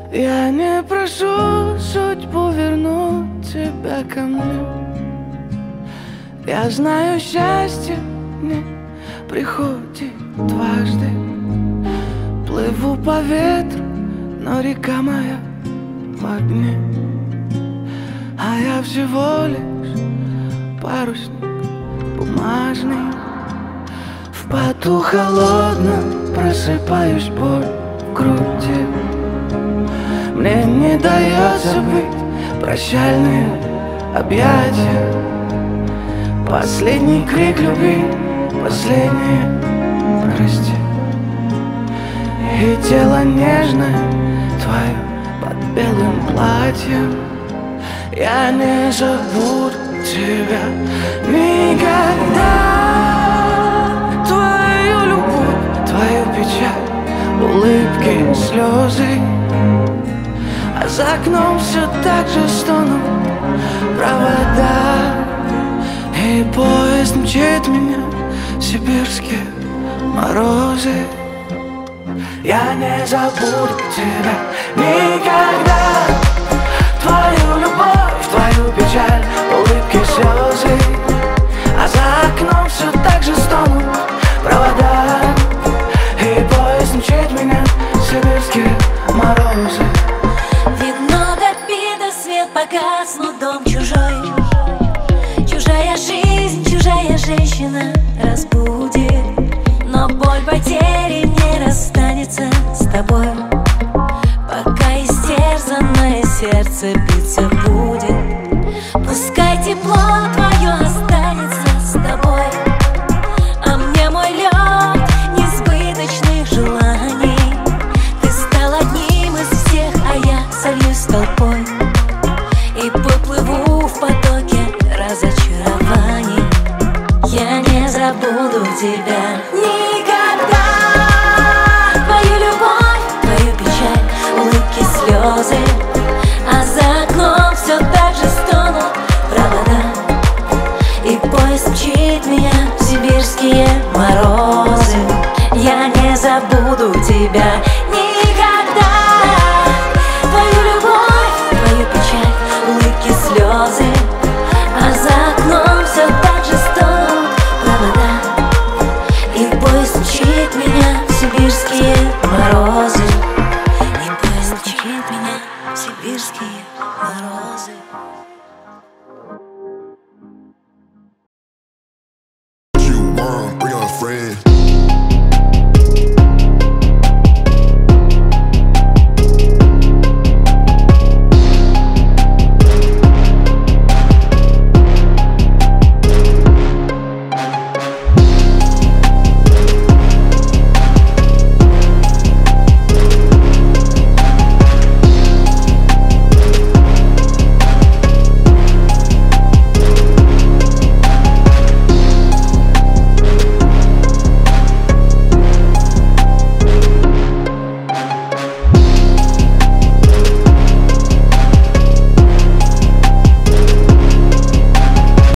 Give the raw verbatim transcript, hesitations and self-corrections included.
Я не прошу судьбу вернуть тебя ко мне. Я знаю, счастье не приходит дважды. Плыву по ветру, но река моя в огне. А я всего лишь парусник бумажный. В поту холодном просыпаюсь, боль в груди. Мне не дается быть прощальные объятия. Последний крик любви, последнее прости. И тело нежное твое под белым платьем. Я не забуду тебя никогда. Твою любовь, твою печаль, улыбки, слезы. А за окном все так же стонут провода. И поезд мчит меня в сибирские морозы. Я не забуду тебя никогда. Твою любовь, твою печаль, улыбки, слезы. А за окном все так же стонут провода. И поезд мчит меня в сибирские морозы. Вино допито, свет погас, но дом чужой. Чужая жизнь, чужая женщина разбудит. Но боль потери не расстанется с тобой, пока истерзанное сердце биться будет. Пускай тепло твое останется с тобой, а мне мой лед несбыточных желаний. Ты стал одним из всех, а я сольюсь толпой и поплыву в потоке разочарований. Я не забуду тебя никогда. Твою любовь, твою печаль, улыбки, слезы. А за окном все так же стонут провода. И поезд мчит меня в сибирские морозы. Я не забуду тебя никогда. Твою любовь, твою печаль, улыбки, слезы. А за окном все так же стонут провода. И поезд мчит меня в сибирские морозы.